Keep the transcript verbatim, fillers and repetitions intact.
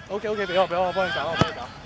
OK OK，不要不要，帮你打，帮你打。